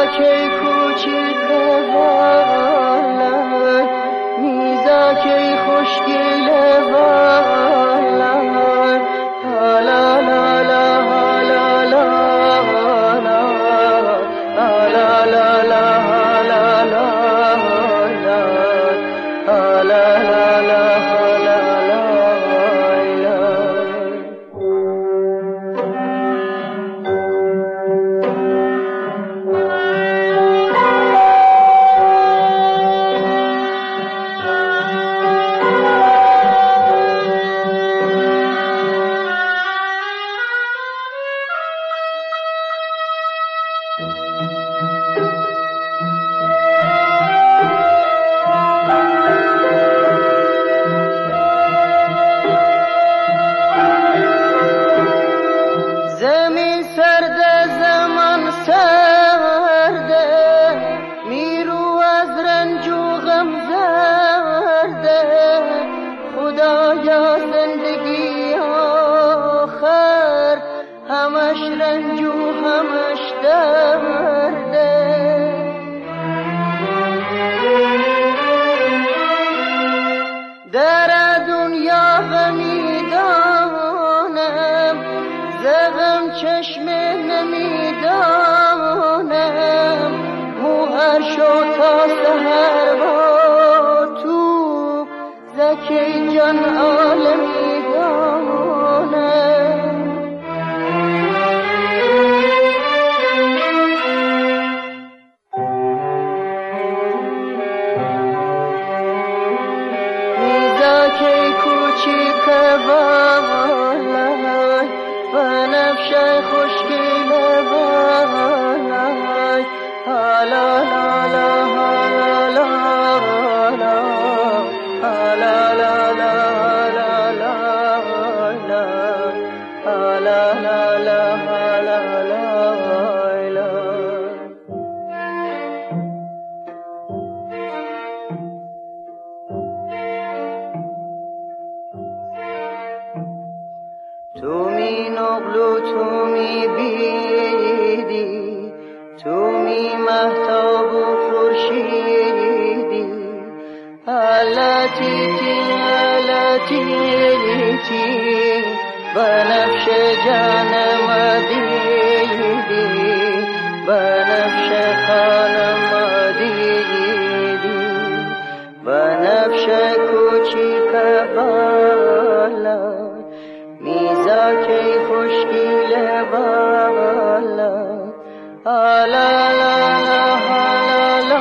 کی کوچیک والای میزا کی خوشگل والای لا لا لا لا لا لا لا لا لا زمین سرده زمان سرده میرو از رنج و غم زرده خدایا زندگی آخر همش رنج و همش درده در دنیا غمی دانم زغم چشم نمیدانم موهر شو تا سهر با تو زکی جان عالمی دانم میزاکی کوچیک والای بنفش خوشگل والای لا لا لا لا تو می نقلو تو می بیدی تو می مهتاب و خورشیدی علتی بنفش جانم دیدی بنفش خانم دیدی بنفش کوچیک بالای میزا کی خوشگل بالای لا لا لا لا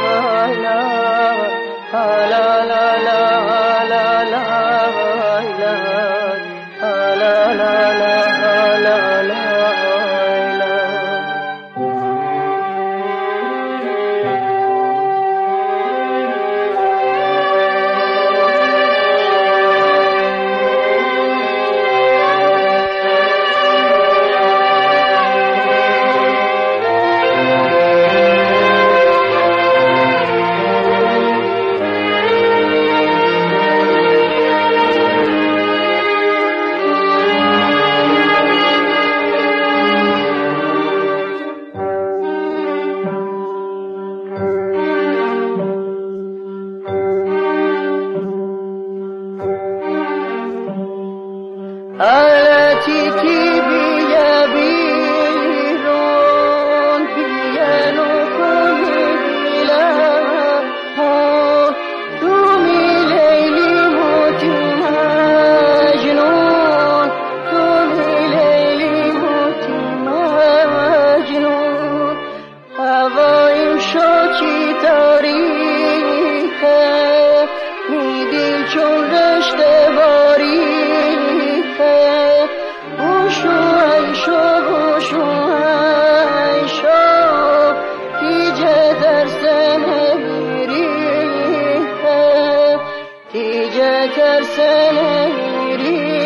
علتی بیا بیرون بیانو کنی دیلم تو می لیلی موتی مجنون تو می لیلی موتی مجنون هوایم شوچی تاریخه می دل چون رشته باریخه ترسن میری